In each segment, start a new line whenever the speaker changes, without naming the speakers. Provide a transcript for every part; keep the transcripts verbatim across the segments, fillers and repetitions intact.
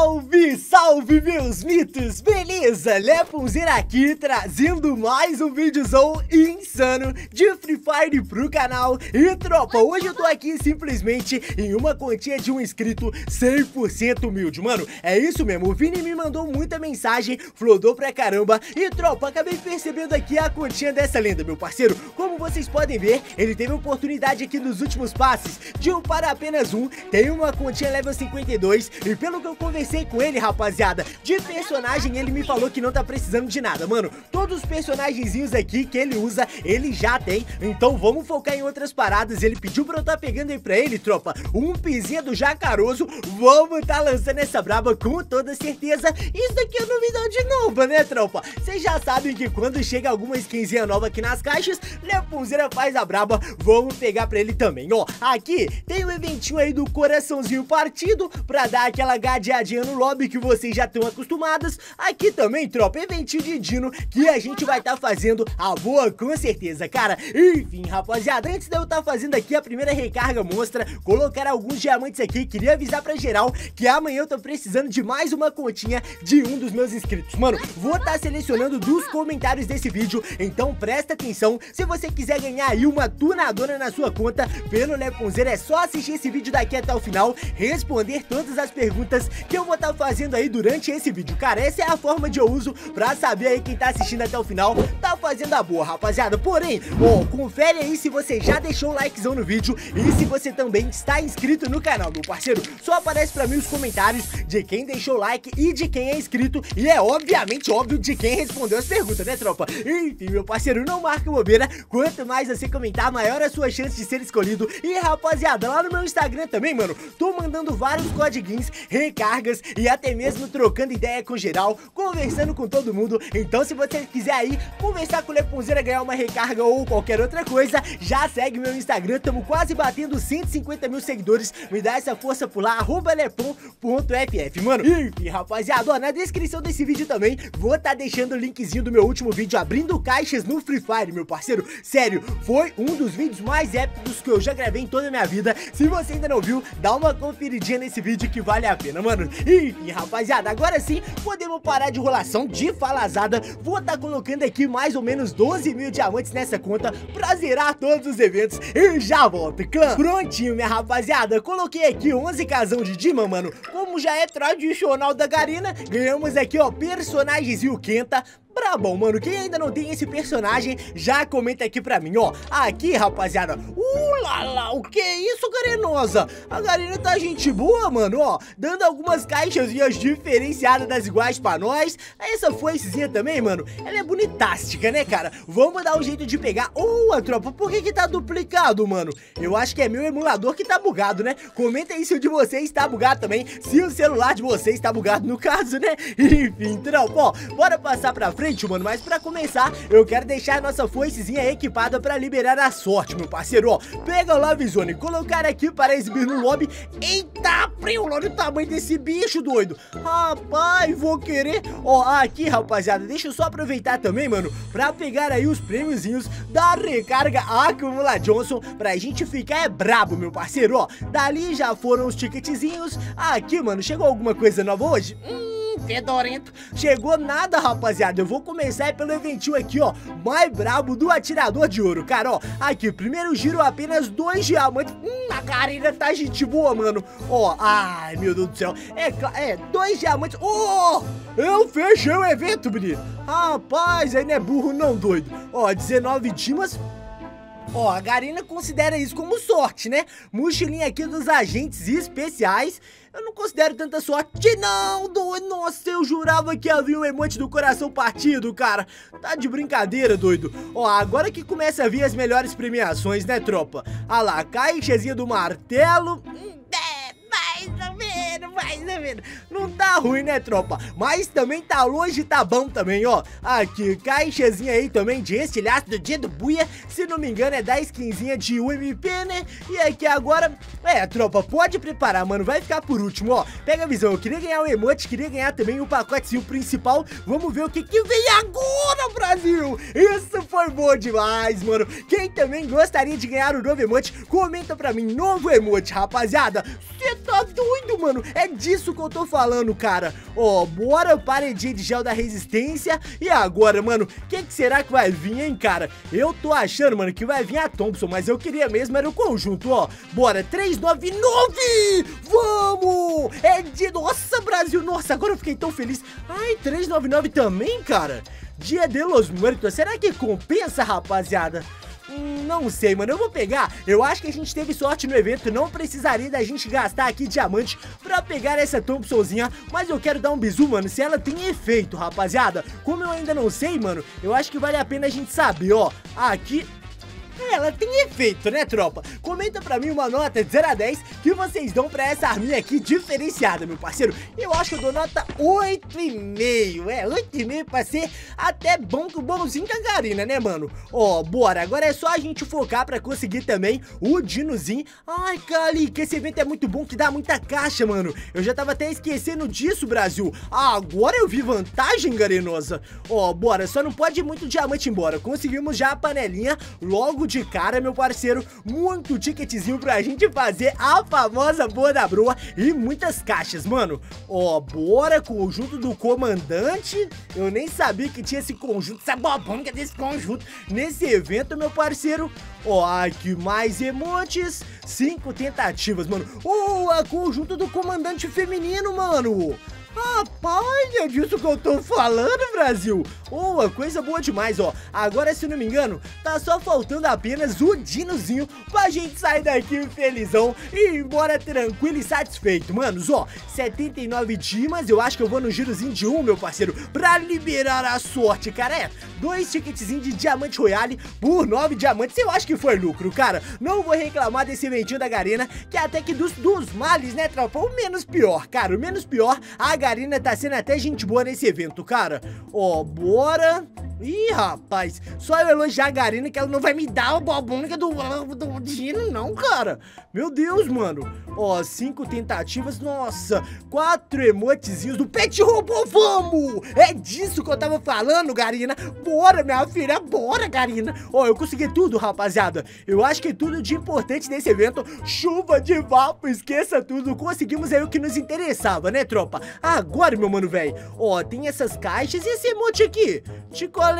Salve, salve meus mitos, beleza? Leponzera aqui trazendo mais um vídeozão insano de Free Fire pro canal. E tropa, hoje eu tô aqui simplesmente em uma quantia de um inscrito cem por cento humilde. Mano, é isso mesmo, o Vini me mandou muita mensagem, flodou pra caramba. E tropa, acabei percebendo aqui a quantia dessa lenda, meu parceiro. Como vocês podem ver, ele teve oportunidade aqui nos últimos passes de upar apenas um, tem uma quantia level cinquenta e dois. E pelo que eu conversei com ele, rapaziada, de personagem ele me falou que não tá precisando de nada, mano. Todos os personagenzinhos aqui que ele usa, ele já tem. Então vamos focar em outras paradas. Ele pediu pra eu tá pegando aí pra ele, tropa, um pizinha do Jacaroso. Vamos tá lançando essa braba com toda certeza. Isso daqui é novidade nova, né, tropa? Vocês já sabem que quando chega alguma skinzinha nova aqui nas caixas, Leponzera faz a braba. Vamos pegar pra ele também, ó. Aqui tem o eventinho aí do coraçãozinho partido, pra dar aquela gadeadinha no lobby que vocês já estão acostumados. Aqui também, tropa, eventinho de Dino que a gente vai estar tá fazendo a boa com certeza, cara. Enfim, rapaziada, antes de eu estar tá fazendo aqui a primeira recarga monstra, colocar alguns diamantes aqui, queria avisar pra geral que amanhã eu tô precisando de mais uma continha de um dos meus inscritos. Mano, vou estar tá selecionando dos comentários desse vídeo, então presta atenção. Se você quiser ganhar aí uma tunadora na sua conta pelo Leponzera, é só assistir esse vídeo daqui até o final, responder todas as perguntas que eu vou estar tá fazendo aí durante esse vídeo. Cara, essa é a forma de eu uso pra saber aí quem tá assistindo até o final tá fazendo a boa, rapaziada. Porém, ó, confere aí se você já deixou o likezão no vídeo e se você também está inscrito no canal, meu parceiro. Só aparece pra mim os comentários de quem deixou o like e de quem é inscrito, e é obviamente óbvio de quem respondeu as perguntas, né, tropa? Enfim, meu parceiro, não marca bobeira. Quanto mais você comentar, maior a sua chance de ser escolhido. E rapaziada, lá no meu Instagram também, mano, tô mandando vários codiguinhos, recargas e até mesmo trocando ideia com geral, conversando com todo mundo. Então se você quiser aí conversar com o Leponzera, ganhar uma recarga ou qualquer outra coisa, já segue meu Instagram. Tamo quase batendo cento e cinquenta mil seguidores. Me dá essa força por lá, arroba lepon ponto f f, mano. Enfim, rapaziada, ó, na descrição desse vídeo também vou tá deixando o linkzinho do meu último vídeo abrindo caixas no Free Fire, meu parceiro. Sério, foi um dos vídeos mais épicos que eu já gravei em toda a minha vida. Se você ainda não viu, dá uma conferidinha nesse vídeo que vale a pena, mano. Enfim, rapaziada, agora sim podemos parar de enrolação, de falazada. Vou tá colocando aqui mais ou menos doze mil diamantes nessa conta pra zerar todos os eventos e já volto, clã. Prontinho, minha rapaziada, coloquei aqui onze casão de Dima, mano. Como já é tradicional da Garena, ganhamos aqui, ó, personagens e o Kenta. Brabão, mano, quem ainda não tem esse personagem, já comenta aqui pra mim, ó. Aqui, rapaziada, uh lá lá, o que é isso, Garenosa? A Garena tá gente boa, mano, ó, dando algumas caixazinhas diferenciadas das iguais pra nós. Essa foicezinha também, mano, ela é bonitástica, né, cara? Vamos dar um jeito de pegar. Oh, a tropa, por que que tá duplicado, mano? Eu acho que é meu emulador que tá bugado, né? Comenta aí se o de vocês tá bugado também, se o celular de vocês tá bugado no caso, né? Enfim, tropa, ó, bora passar pra frente, mano, mas pra começar, eu quero deixar a nossa foicezinha equipada pra liberar a sorte, meu parceiro, ó. Pega o Love Zone, colocar aqui para exibir no lobby. Eita, frio, olha o tamanho desse bicho, doido. Rapaz, vou querer. Ó, aqui, rapaziada, deixa eu só aproveitar também, mano, pra pegar aí os prêmiozinhos da recarga Acumula Johnson, pra gente ficar é brabo, meu parceiro, ó. Dali já foram os ticketzinhos. Aqui, mano, chegou alguma coisa nova hoje? Hum... fedorento. Chegou nada, rapaziada. Eu vou começar pelo eventinho aqui, ó, mais brabo do atirador de ouro, cara, ó. Aqui, primeiro giro, apenas dois diamantes. Hum, a Garena tá gente boa, mano. Ó, ai, meu Deus do céu. É, é, dois diamantes. Ó, oh, eu fechei o evento, menino. Rapaz, aí não é burro não, doido. Ó, dezenove dimas. Ó, a Garena considera isso como sorte, né? Mochilinha aqui dos agentes especiais. Eu não considero tanta sorte não, doido. Nossa, eu jurava que havia um emote do coração partido, cara. Tá de brincadeira, doido. Ó, agora que começa a vir as melhores premiações, né, tropa? Ah lá, caixazinha do martelo. Mais ou menos, mais ou menos. Não tá ruim, né, tropa? Mas também tá longe, tá bom também, ó. Aqui, caixazinha aí também de estilhaço do dia do buia. Se não me engano é da skinzinha de U M P, né? E aqui agora, é, tropa, pode preparar, mano. Vai ficar por último, ó. Pega a visão, eu queria ganhar o emote, queria ganhar também o pacotezinho principal. Vamos ver o que que vem agora. Bora, Brasil! Isso foi bom demais, mano. Quem também gostaria de ganhar o novo emote, comenta pra mim, novo emote, rapaziada. Você tá doido, mano? É disso que eu tô falando, cara. Ó, bora paredinha de gel da resistência. E agora, mano, o que, que será que vai vir, hein, cara? Eu tô achando, mano, que vai vir a Thompson, mas eu queria mesmo era o conjunto, ó. Bora, três nove nove! Vamos! É de... Nossa, Brasil, nossa, agora eu fiquei tão feliz. Ai, três nove nove também, cara? Dia de los Muertos, será que compensa, rapaziada? Hum, não sei, mano, eu vou pegar. Eu acho que a gente teve sorte no evento. Não precisaria da gente gastar aqui diamante pra pegar essa Thompsonzinha. Mas eu quero dar um bisu, mano, se ela tem efeito, rapaziada. Como eu ainda não sei, mano, eu acho que vale a pena a gente saber, ó. Aqui... ela tem efeito, né, tropa? Comenta pra mim uma nota de zero a dez que vocês dão pra essa arminha aqui diferenciada, meu parceiro. Eu acho que eu dou nota oito e meio. É, oito e meio pra ser até bom, bonzinho com a Garina, né, mano? Ó, bora. Agora é só a gente focar pra conseguir também o Dinozinho. Ai, Cali, que esse evento é muito bom, que dá muita caixa, mano. Eu já tava até esquecendo disso, Brasil. Agora eu vi vantagem, Garenosa. Ó, bora. Só não pode ir muito diamante embora. Conseguimos já a panelinha logo de cara, meu parceiro. Muito ticketzinho pra gente fazer a famosa boa da broa e muitas caixas, mano. Ó, bora, conjunto do comandante. Eu nem sabia que tinha esse conjunto, essa bobônica desse conjunto nesse evento, meu parceiro. Ó, aqui mais emotes, cinco tentativas, mano. Ó, a conjunto do comandante feminino, mano. Rapaz, é disso que eu tô falando, Brasil. Oh, coisa boa demais, ó. Agora, se não me engano, tá só faltando apenas o Dinozinho pra gente sair daqui felizão e ir embora tranquilo e satisfeito. Manos, ó, setenta e nove dimas. Eu acho que eu vou no girozinho de um, meu parceiro, pra liberar a sorte, cara. É, dois ticketzinhos de Diamante Royale por nove diamantes. Eu acho que foi lucro, cara. Não vou reclamar desse eventinho da Garena, que é até que dos, dos males, né, tropa? O menos pior, cara. O menos pior, a Garena tá sendo até gente boa nesse evento, cara. Ó, bora. Ih, rapaz, só eu elogiar a Garena que ela não vai me dar o bobônica do, do Dino, não, cara. Meu Deus, mano. Ó, cinco tentativas, nossa. Quatro emotezinhos do Pet Robô, vamos! É disso que eu tava falando, Garena. Bora, minha filha, bora, Garena. Ó, eu consegui tudo, rapaziada. Eu acho que tudo de importante nesse evento. Chuva de vapo, esqueça tudo. Conseguimos aí o que nos interessava, né, tropa? Agora, meu mano, velho. Ó, tem essas caixas e esse emote aqui. Chico.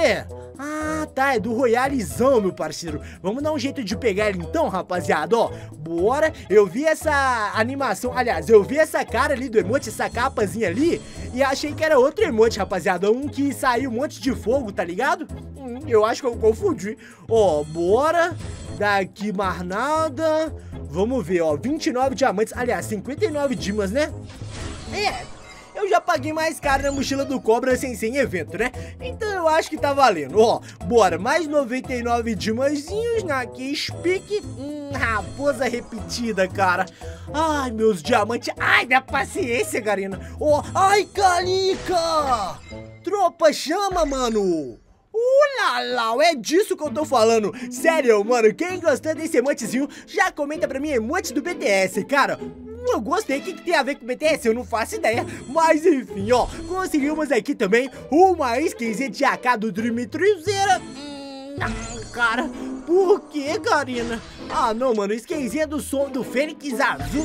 Ah, tá, é do Royalizão, meu parceiro. Vamos dar um jeito de pegar ele então, rapaziada, ó. Bora, eu vi essa animação, aliás, eu vi essa cara ali do emote, essa capazinha ali, e achei que era outro emote, rapaziada. Um que saiu um monte de fogo, tá ligado? Hum, eu acho que eu confundi. Ó, bora. Daqui mais nada. Vamos ver, ó, vinte e nove diamantes, aliás, cinquenta e nove dimas, né? É. Eu já paguei mais caro na mochila do Cobra sem ser em evento, né? Então eu acho que tá valendo. Ó, bora, mais noventa e nove dimazinhos na Keyspeak. Hum, raposa repetida, cara. Ai, meus diamantes. Ai, minha paciência, Garena. Ó, ai, Calica. Tropa, chama, mano. Ulalau, é disso que eu tô falando. Sério, mano, quem gostou desse emotezinho, já comenta pra mim emote do B T S, cara. Eu gostei, o que, que tem a ver com o B T S? Eu não faço ideia, mas enfim, ó, conseguimos aqui também uma skinzinha de A K do Dream Truzeira. Hum, cara, por que, Garena? Ah, não, mano, skinzinha do som do Fênix Azul.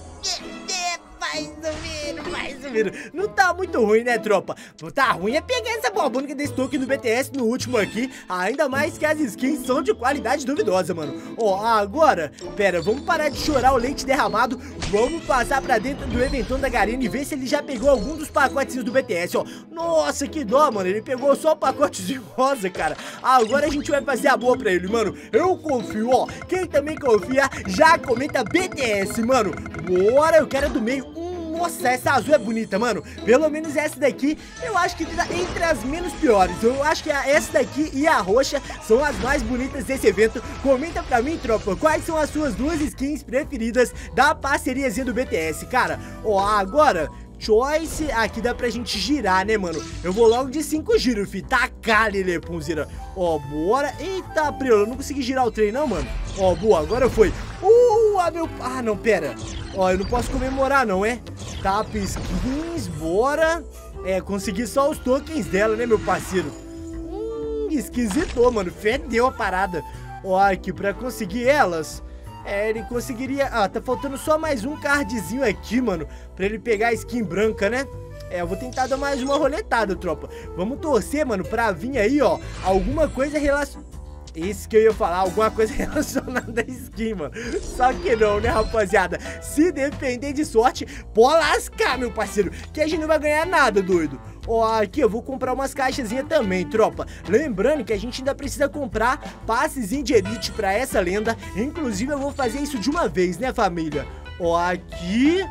Mais ou menos, mais ou menos. Não tá muito ruim, né, tropa? Tá ruim é pegar essa bobônica desse token do B T S no último aqui. Ainda mais que as skins são de qualidade duvidosa, mano. Ó, agora, pera, vamos parar de chorar o leite derramado. Vamos passar pra dentro do eventão da Garena e ver se ele já pegou algum dos pacotezinhos do B T S, ó. Nossa, que dó, mano. Ele pegou só o pacotezinho rosa, cara. Agora a gente vai fazer a boa pra ele, mano. Eu confio, ó. Quem também confia, já comenta B T S, mano. Bora, eu quero a do meio. Nossa, essa azul é bonita, mano. Pelo menos essa daqui, eu acho que tá entre as menos piores. Eu acho que essa daqui e a roxa são as mais bonitas desse evento. Comenta pra mim, tropa, quais são as suas duas skins preferidas da parceriazinha do B T S, cara. Ó, agora... Choice, aqui dá pra gente girar, né, mano? Eu vou logo de cinco giros, fi. Tacar, Lele, Punzira. Ó, bora. Eita, Preula, eu não consegui girar o trem, não, mano. Ó, boa, agora foi. Uh, ah, meu... Ah, não, pera. Ó, eu não posso comemorar, não, é? Tap skins, bora. É, consegui só os tokens dela, né, meu parceiro? esquisitou, mano. Fedeu a parada. Ó, aqui, pra conseguir elas... É, ele conseguiria... Ah, tá faltando só mais um cardzinho aqui, mano, pra ele pegar a skin branca, né? É, eu vou tentar dar mais uma roletada, tropa. Vamos torcer, mano, pra vir aí, ó, alguma coisa relacionada... Isso que eu ia falar, alguma coisa relacionada à skin, mano. Só que não, né, rapaziada? Se depender de sorte, pode lascar, meu parceiro, que a gente não vai ganhar nada, doido. Ó, aqui eu vou comprar umas caixazinhas também, tropa. Lembrando que a gente ainda precisa comprar passezinho de elite pra essa lenda. Inclusive eu vou fazer isso de uma vez, né, família? Ó, aqui,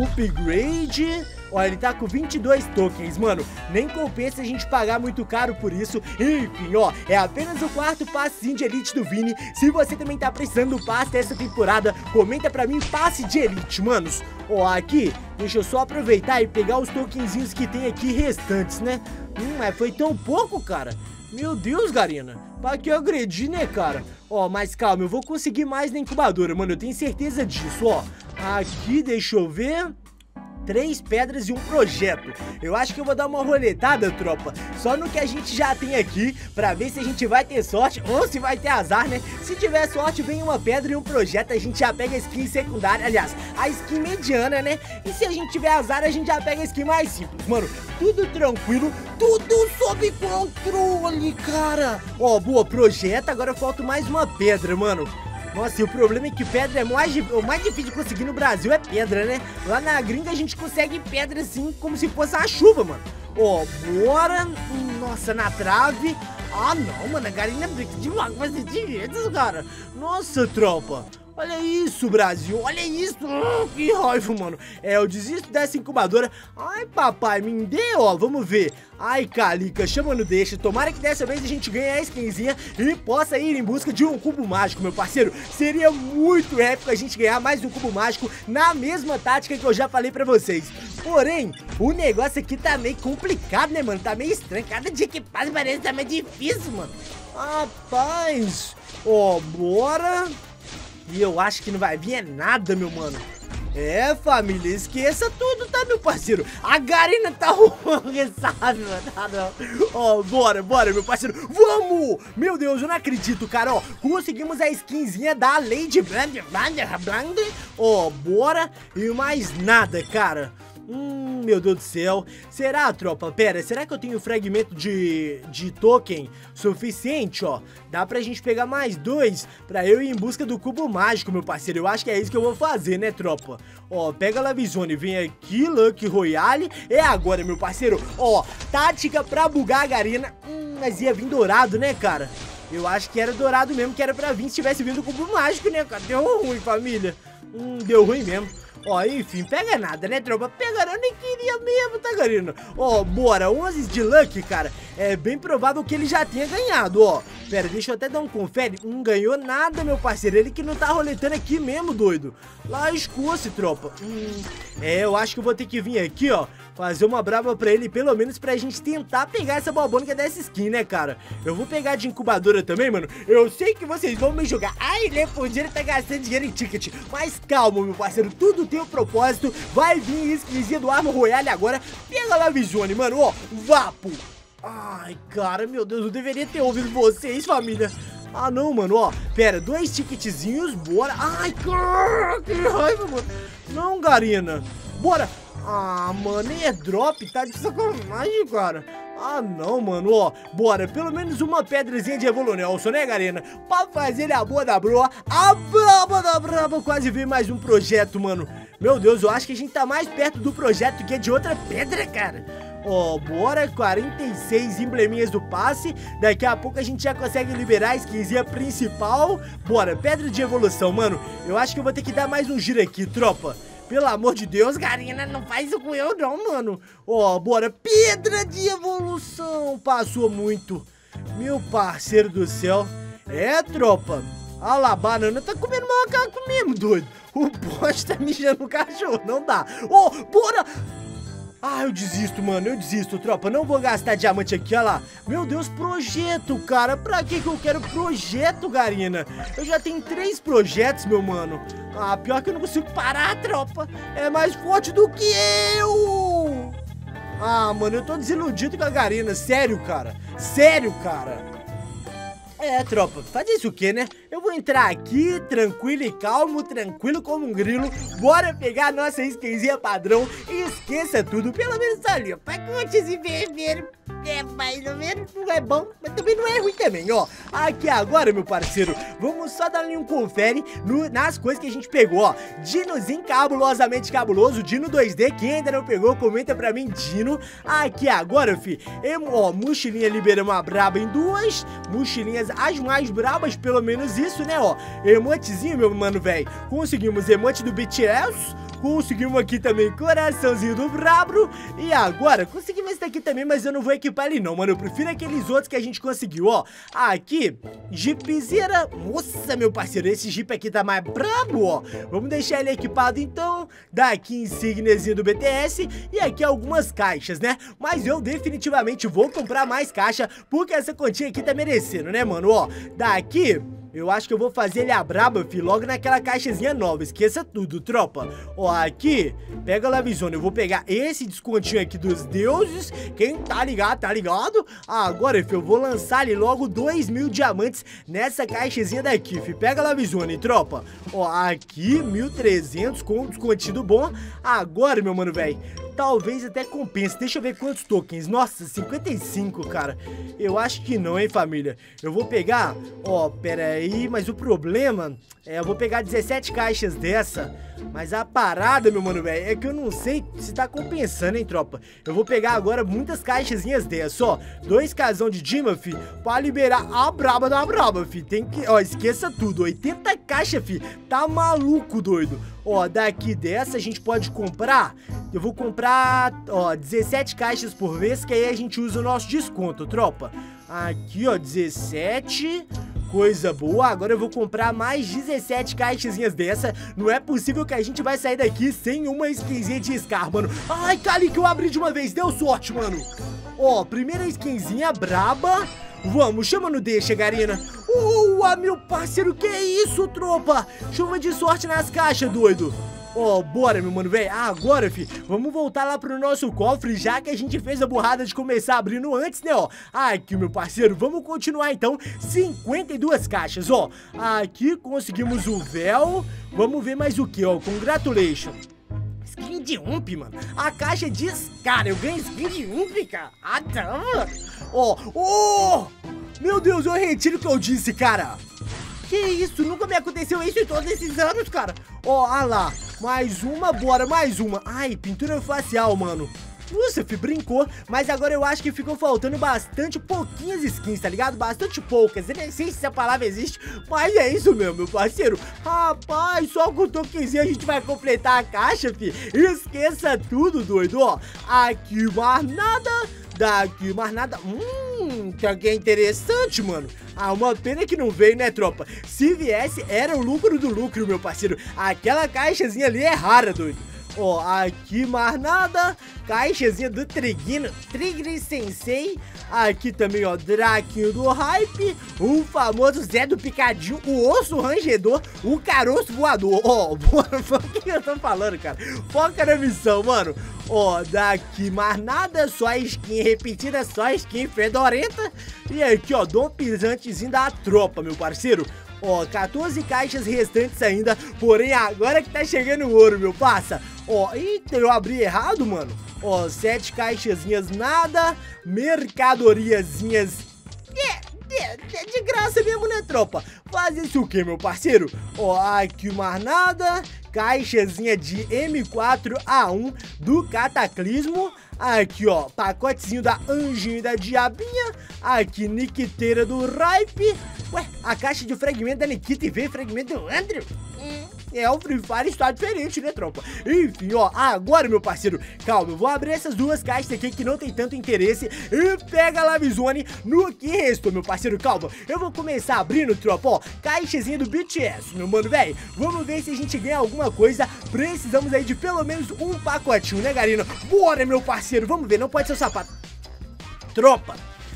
upgrade... Ó, ele tá com vinte e dois tokens, mano. Nem compensa a gente pagar muito caro por isso. Enfim, ó, é apenas o quarto passezinho de elite do Vini. Se você também tá precisando do passe dessa temporada, comenta pra mim passe de elite, manos. Ó, aqui, deixa eu só aproveitar e pegar os tokenzinhos que tem aqui restantes, né? Hum, mas foi tão pouco, cara. Meu Deus, Garina. Pra que eu agredi, né, cara? Ó, mas calma, eu vou conseguir mais na incubadora, mano. Eu tenho certeza disso, ó. Aqui, deixa eu ver... Três pedras e um projeto. Eu acho que eu vou dar uma roletada, tropa, só no que a gente já tem aqui, pra ver se a gente vai ter sorte ou se vai ter azar, né? Se tiver sorte, vem uma pedra e um projeto, a gente já pega a skin secundária, aliás, a skin mediana, né? E se a gente tiver azar, a gente já pega a skin mais simples, mano. Tudo tranquilo, tudo sob controle, cara. Ó, boa, projeto, agora falta mais uma pedra, mano. Nossa, e o problema é que pedra é mais, o mais difícil de conseguir no Brasil é pedra, né? Lá na gringa a gente consegue pedra assim, como se fosse uma chuva, mano. Ó, bora. Nossa, na trave. Ah, não, mano, a galinha brinca demais com esses direitos, cara. Nossa, tropa. Olha isso, Brasil, olha isso. Oh, que raiva, mano. É, eu desisto dessa incubadora. Ai, papai, me dê, ó, vamos ver. Ai, Calica, chama no deixa. Tomara que dessa vez a gente ganhe a skinzinha e possa ir em busca de um cubo mágico, meu parceiro. Seria muito épico a gente ganhar mais um cubo mágico na mesma tática que eu já falei pra vocês. Porém, o negócio aqui tá meio complicado, né, mano? Tá meio estranho. Cada dia que passa parece que tá mais difícil, mano. Rapaz. Ó, bora... E eu acho que não vai vir é nada, meu mano. É, família, esqueça tudo, tá, meu parceiro? A Garina tá ruim, sabe, mano? Ah, não. Ó, bora, bora, meu parceiro. Vamos! Meu Deus, eu não acredito, cara, ó. Conseguimos a skinzinha da Lady Bland, Bland, Bland. Ó, bora. E mais nada, cara. Hum, meu Deus do céu. Será, tropa? Pera, será que eu tenho fragmento de, de token suficiente, ó? Dá pra gente pegar mais dois pra eu ir em busca do cubo mágico, meu parceiro. Eu acho que é isso que eu vou fazer, né, tropa? Ó, pega a Lavizone, vem aqui, Lucky Royale. É agora, meu parceiro. Ó, tática pra bugar a Garina. Hum, mas ia vir dourado, né, cara? Eu acho que era dourado mesmo, que era pra vir se tivesse vindo o cubo mágico, né, cara? Deu ruim, família. Hum, deu ruim mesmo. Ó, enfim, pega nada, né, tropa? Pega, eu nem queria mesmo, tá, Garina? Ó, bora, onze de Lucky, cara. É bem provável que ele já tenha ganhado, ó. Pera, deixa eu até dar um confere. Não ganhou nada, meu parceiro. Ele que não tá roletando aqui mesmo, doido. Lascou-se, tropa. Hum, é, eu acho que eu vou ter que vir aqui, ó, fazer uma brava pra ele, pelo menos pra gente tentar pegar essa bobônica dessa skin, né, cara? Eu vou pegar de incubadora também, mano. Eu sei que vocês vão me jogar. Ai, Lepondeiro tá gastando dinheiro em ticket. Mas calma, meu parceiro, tudo tem um propósito. Vai vir skinzinha do Arma Royale agora. Pega lá, Visione, mano, ó, vapo. Ai, cara, meu Deus, eu deveria ter ouvido vocês, família. Ah, não, mano, ó. Pera, dois ticketzinhos, bora. Ai, cara, que raiva, mano. Não, Garina. Bora. Ah, mano, nem é drop, tá de sacanagem, cara. Ah, não, mano, ó. Bora, pelo menos uma pedrazinha de Evolonelson, né, Garina? Pra fazer a boa da broa. A braba da braba. Quase veio mais um projeto, mano. Meu Deus, eu acho que a gente tá mais perto do projeto que é de outra pedra, cara. Ó, bora, quarenta e seis embleminhas do passe. Daqui a pouco a gente já consegue liberar a skinzinha principal. Bora, pedra de evolução, mano. Eu acho que eu vou ter que dar mais um giro aqui, tropa. Pelo amor de Deus, Garina, não faz isso com eu não, mano. Ó, bora, pedra de evolução. Passou muito. Meu parceiro do céu. É, tropa. Olha lá, a banana tá comendo macaco mesmo, doido. O poste tá mijando no cachorro, não dá. Ó, bora. Ah, eu desisto, mano, eu desisto, tropa. Não vou gastar diamante aqui, olha lá. Meu Deus, projeto, cara. Pra que que eu quero projeto, Garina? Eu já tenho três projetos, meu mano. Ah, pior que eu não consigo parar, tropa. É mais forte do que eu. Ah, mano, eu tô desiludido com a Garina. Sério, cara. Sério, cara. É, tropa, fazer isso o quê, né? Eu vou entrar aqui, tranquilo e calmo, tranquilo como um grilo. Bora pegar a nossa skinzinha padrão e esqueça tudo, pelo menos ali, ó. Pacotes e vermelho. É, mais ou menos, não é bom, mas também não é ruim também, ó. Aqui agora, meu parceiro, vamos só dar ali um confere no, nas coisas que a gente pegou, ó. Dinozinho cabulosamente cabuloso, Dino dois D, quem ainda não pegou, comenta pra mim, Dino. Aqui agora, fi, emo, ó, mochilinha liberamos a braba em duas, mochilinhas as mais brabas, pelo menos isso, né, ó. Emotezinho, meu mano, velho. Conseguimos emote do B T S. Conseguimos aqui também coraçãozinho do Brabro. E agora, conseguimos esse daqui também, mas eu não vou equipar ele não, mano. Eu prefiro aqueles outros que a gente conseguiu, ó. Aqui, Jeepzeira. Nossa, meu parceiro, esse Jeep aqui tá mais brabo, ó. Vamos deixar ele equipado, então. Daqui, insígniazinha do B T S. E aqui algumas caixas, né? Mas eu definitivamente vou comprar mais caixa, porque essa continha aqui tá merecendo, né, mano? Ó, daqui... eu acho que eu vou fazer ele a braba, fi, logo naquela caixazinha nova. Esqueça tudo, tropa. Ó, aqui, pega lá, Visona. Eu vou pegar esse descontinho aqui dos deuses. Quem tá ligado, tá ligado? Agora, fi, eu vou lançar ali logo dois mil diamantes nessa caixazinha daqui, fi. Pega lá, Visona, tropa. Ó, aqui, mil e trezentos com um descontinho bom. Agora, meu mano, velho, talvez até compense. Deixa eu ver quantos tokens. Nossa, cinquenta e cinco, cara. Eu acho que não, hein, família. Eu vou pegar... ó, pera aí, mas o problema... é, eu vou pegar dezessete caixas dessa. Mas a parada, meu mano, velho, é que eu não sei se tá compensando, hein, tropa. Eu vou pegar agora muitas caixazinhas dessas, ó. Dois casão de Dima, fi, pra liberar a braba da braba, fi. Tem que... ó, esqueça tudo. oitenta caixas, fi. Tá maluco, doido. Ó, daqui dessa a gente pode comprar... eu vou comprar, ó, dezessete caixas por vez, que aí a gente usa o nosso desconto, tropa. Aqui, ó, dezessete... coisa boa. Agora eu vou comprar mais dezessete caixinhas dessa. Não é possível que a gente vai sair daqui sem uma skinzinha de Scar, mano. Ai, Cali, que eu abri de uma vez. Deu sorte, mano. Ó, primeira skinzinha braba. Vamos, chama no deixa, Garina. Uau, meu parceiro, que é isso, tropa? Chuva de sorte nas caixas, doido. Ó, oh, bora, meu mano, velho. Ah, agora, fi, vamos voltar lá pro nosso cofre, já que a gente fez a burrada de começar abrindo antes, né, ó. Aqui, meu parceiro, vamos continuar, então. cinquenta e duas caixas, ó. Aqui conseguimos o véu. Vamos ver mais o que, ó. Congratulations. Skin de Ump, mano. A caixa diz, cara, eu ganhei skin de Ump, cara. Ah, tá. Ó, ó. Meu Deus, eu retiro o que eu disse, cara. Que isso? Nunca me aconteceu isso em todos esses anos, cara. Ó, ah lá. Mais uma, bora, mais uma. Ai, pintura facial, mano. Nossa, fi, brincou. Mas agora eu acho que ficou faltando bastante pouquinhas skins, tá ligado? Bastante poucas. Eu nem sei se essa palavra existe, mas é isso mesmo, meu parceiro. Rapaz, só com o tokenzinho a gente vai completar a caixa, fi. Esqueça tudo, doido, ó. Aqui mais nada. Daqui mais nada. Hum, que é interessante, mano. Ah, uma pena que não veio, né, tropa? Se viesse, era o lucro do lucro, meu parceiro. Aquela caixazinha ali é rara, doido. Ó, aqui mais nada. Caixazinha do Triguino, Trigri Sensei. Aqui também, ó, Draquinho do Hype. O famoso Zé do Picadinho. O Osso Rangedor. O Caroço Voador. Ó, o que eu tô falando, cara? Foca na missão, mano. Ó, daqui mais nada. Só skin repetida, só skin fedorenta. E aqui, ó, Dom Pisantezinho da tropa, meu parceiro. Ó, quatorze caixas restantes ainda. Porém, agora que tá chegando o ouro, meu passa. Ó, eita, eu abri errado, mano. Ó, sete caixazinhas nada. Mercadoriazinhas. É, é, é de graça mesmo, né, tropa? Faz isso o que, meu parceiro? Ó, aqui mais nada. Caixazinha de M quatro A um do Cataclismo. Aqui, ó, pacotezinho da Anjinho e da Diabinha. Aqui, Nikiteira do Ripe. Ué, a caixa de fragmento da Nikita e veio fragmento do Andrew. Hum, é, o Free Fire está diferente, né, tropa? Enfim, ó, agora, meu parceiro, calma, eu vou abrir essas duas caixas aqui que não tem tanto interesse e pega a Lavizone no que restou, meu parceiro, calma. Eu vou começar abrindo, tropa, ó, caixazinha do B T S, meu mano, velho. Vamos ver se a gente ganha alguma coisa. Precisamos aí de pelo menos um pacotinho, né, Garina? Bora, meu parceiro, vamos ver, não pode ser o sapato. Tropa.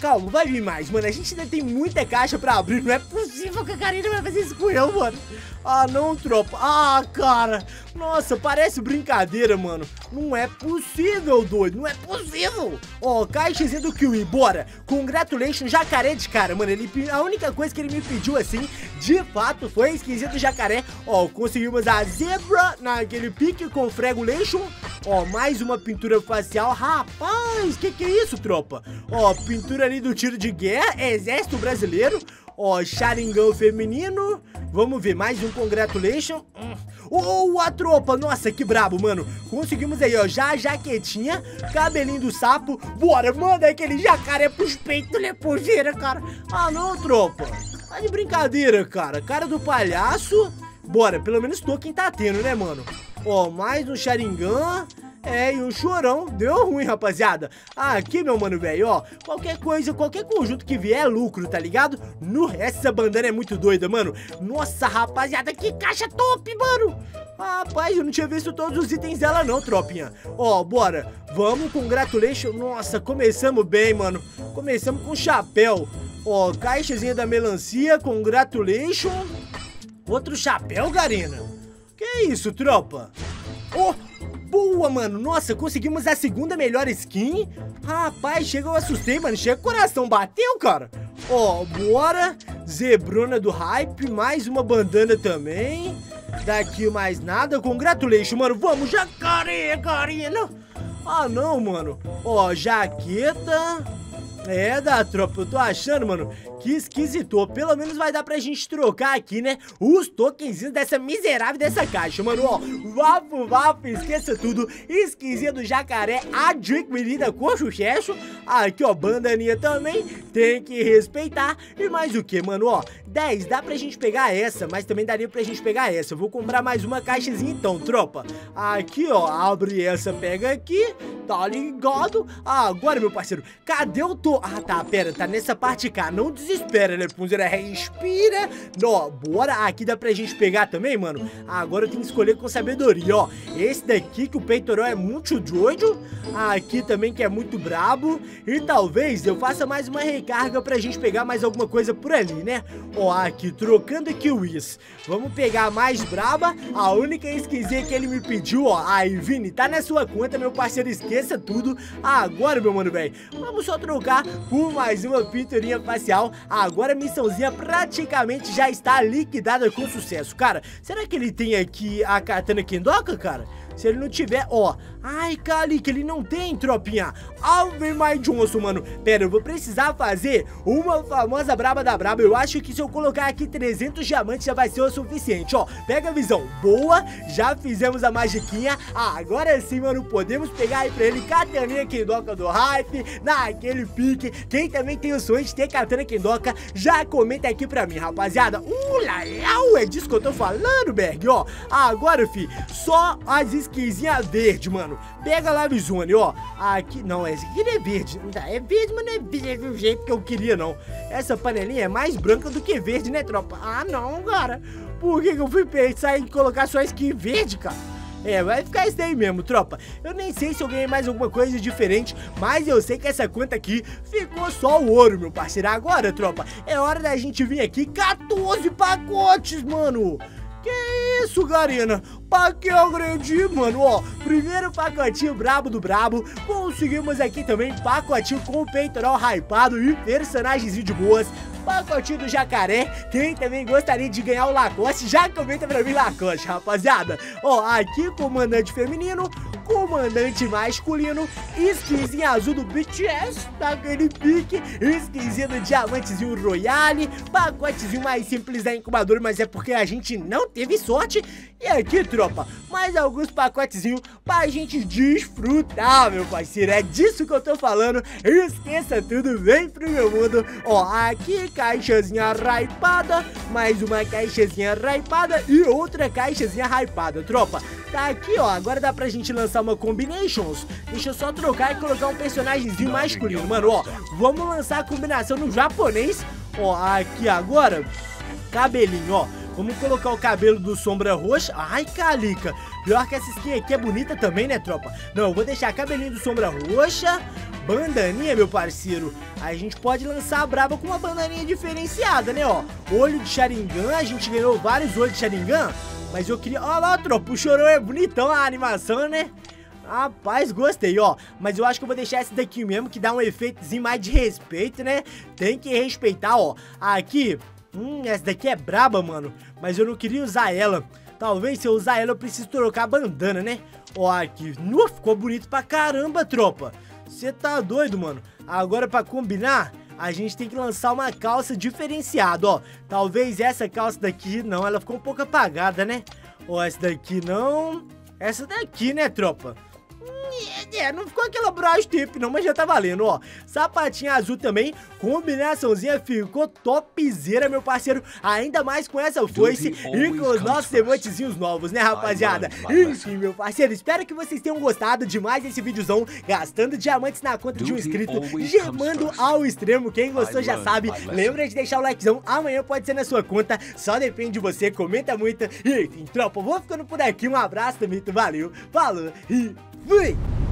calma, vai vir mais, mano. A gente ainda tem muita caixa pra abrir. Não é possível que a Karina vai fazer isso com eu, mano. Ah, não, tropa. Ah, cara. Nossa, parece brincadeira, mano. Não é possível, doido. Não é possível. Ó, oh, caixazinha do Kiwi, bora. Congratulations, jacaré de cara, mano. Ele, a única coisa que ele me pediu, assim, de fato, foi a skinzinha do jacaré. Ó, oh, conseguimos a zebra naquele pique com Fregulation. Ó, oh, mais uma pintura facial. Rapaz, que que é isso, tropa? Ó, oh, pintura ali do tiro de guerra, exército brasileiro. Ó, oh, Sharingan feminino. Vamos ver, mais um congratulation. Hum. Oh, a tropa, nossa, que brabo, mano. Conseguimos aí, ó, já a jaquetinha, cabelinho do sapo. Bora, manda aquele jacaré pros peitos, lepogeira, cara. Ah, não, tropa. Tá de brincadeira, cara. Cara do palhaço. Bora, pelo menos token tá tendo, né, mano? Ó, mais um Sharingan. É, e um chorão. Deu ruim, rapaziada. Ah, aqui, meu mano, velho, ó. Qualquer coisa, qualquer conjunto que vier é lucro, tá ligado? No, essa bandana é muito doida, mano. Nossa, rapaziada, que caixa top, mano. Rapaz, eu não tinha visto todos os itens dela não, tropinha. Ó, bora. Vamos, congratulations. Nossa, começamos bem, mano. Começamos com chapéu. Ó, caixazinha da melancia, congratulations. Outro chapéu, Garina. Que isso, tropa? Ó. Oh, boa, mano. Nossa, conseguimos a segunda melhor skin. Rapaz, chega, eu assustei, mano. Chega, o coração bateu, cara. Ó, bora. Zebrona do hype. Mais uma bandana também. Daqui mais nada. Congratulations, mano. Vamos, jacaré, Karina. Ah, não, mano. Ó, jaqueta. É, da tropa, eu tô achando, mano, que esquisitou. Pelo menos vai dar pra gente trocar aqui, né, os tokenzinhos dessa miserável dessa caixa, mano. Ó, vapo, vapo, esqueça tudo. Esquisinha do jacaré, a drink menina com sucesso. Aqui, ó, bandaninha também, tem que respeitar. E mais o que, mano, ó, dez, dá pra gente pegar essa, mas também daria pra gente pegar essa. Eu vou comprar mais uma caixazinha então, tropa. Aqui, ó, abre essa, pega aqui, tá ligado? Ah, agora, meu parceiro, cadê o to... Ah, tá, pera, tá nessa parte cá. Não desespera, né, Punzera? Respira. Ó, bora. Aqui dá pra gente pegar também, mano. Agora eu tenho que escolher com sabedoria, ó. Esse daqui, que o peitoral é muito doido. Aqui também, que é muito brabo. E talvez eu faça mais uma recarga pra gente pegar mais alguma coisa por ali, né? Ó, aqui, trocando kiwis. Vamos pegar a mais braba. A única skinzinha que ele me pediu, ó. Aí, Vini, tá na sua conta, meu parceiro. Esqueça tudo. Agora, meu mano, velho, vamos só trocar por mais uma pinturinha facial. Agora a missãozinha praticamente já está liquidada com sucesso. Cara, será que ele tem aqui a katana Kendoka, cara? Se ele não tiver, ó. Ai, Kali, que ele não tem, tropinha. Alvin My Johnson, mano. Pera, eu vou precisar fazer uma famosa braba da braba. Eu acho que se eu colocar aqui trezentos diamantes já vai ser o suficiente, ó. Pega a visão. Boa, já fizemos a magiquinha. Ah, agora sim, mano, podemos pegar aí pra ele Kataninha Kendoka do hype, naquele pique. Quem também tem o sonho de ter Katana Kendoka, já comenta aqui pra mim, rapaziada. Uh, legal, é disso que eu tô falando, Berg, ó. Agora, fi, só as skinzinha verde, mano. Pega lá, Bizone, ó. Aqui, não, essa aqui não é verde. É verde, mas não é verde do jeito que eu queria, não. Essa panelinha é mais branca do que verde, né, tropa? Ah, não, cara. Por que que eu fui pensar em colocar só skin verde, cara? É, vai ficar isso daí mesmo, tropa. Eu nem sei se eu ganhei mais alguma coisa diferente, mas eu sei que essa conta aqui ficou só o ouro, meu parceiro. Agora, tropa, é hora da gente vir aqui. quatorze pacotes, mano. Que isso, Garina? Pra que eu agredi, mano? Ó, primeiro pacotinho brabo do brabo. Conseguimos aqui também pacotinho com o peitoral hypado e personagens de boas. Pacotinho do jacaré. Quem também gostaria de ganhar o Lacoste, já comenta pra mim Lacoste, rapaziada. Ó, aqui comandante feminino, comandante masculino, skinzinha azul do B T S, daquele pique, skinzinha do diamantezinho Royale, pacotezinho mais simples da incubadora, mas é porque a gente não teve sorte. E aqui, tropa, mais alguns pacotezinhos pra gente desfrutar, meu parceiro. É disso que eu tô falando. Esqueça tudo, vem pro meu mundo. Ó, aqui caixazinha hypada, mais uma caixazinha hypada e outra caixazinha hypada, tropa. Tá aqui, ó, agora dá pra gente lançar uma combinations. Deixa eu só trocar e colocar um personagemzinho masculino, mano, ó. Vamos lançar a combinação no japonês. Ó, aqui agora, cabelinho, ó. Vamos colocar o cabelo do Sombra Roxa. Ai, Calica. Pior que essa skin aqui é bonita também, né, tropa? Não, eu vou deixar cabelinho do Sombra Roxa. Bandaninha, meu parceiro. Aí a gente pode lançar a braba com uma bandaninha diferenciada, né, ó. Olho de Sharingan. A gente ganhou vários olhos de Sharingan. Mas eu queria... Olha lá, tropa. O Chorão é bonitão a animação, né? Rapaz, gostei, ó. Mas eu acho que eu vou deixar essa daqui mesmo, que dá um efeitozinho mais de respeito, né? Tem que respeitar, ó. Aqui... Hum, essa daqui é braba, mano. Mas eu não queria usar ela. Talvez se eu usar ela eu preciso trocar a bandana, né? Ó, aqui. Uh, ficou bonito pra caramba, tropa. Você tá doido, mano. Agora pra combinar, a gente tem que lançar uma calça diferenciada, ó. Talvez essa calça daqui, não, ela ficou um pouco apagada, né? Ó, essa daqui não. Essa daqui, né, tropa? É, não ficou aquela brush tip não, mas já tá valendo, ó. Sapatinho azul também, combinaçãozinha ficou topzera, meu parceiro. Ainda mais com essa foice e com os nossos emotezinhos novos, né, rapaziada? Enfim, meu parceiro, espero que vocês tenham gostado demais desse videozão, gastando diamantes na conta de um inscrito, gemando ao extremo. Quem gostou já sabe, lembra de deixar o likezão, amanhã pode ser na sua conta, só depende de você, comenta muito. E enfim, tropa, vou ficando por aqui, um abraço, Tamito, valeu, falou e fui!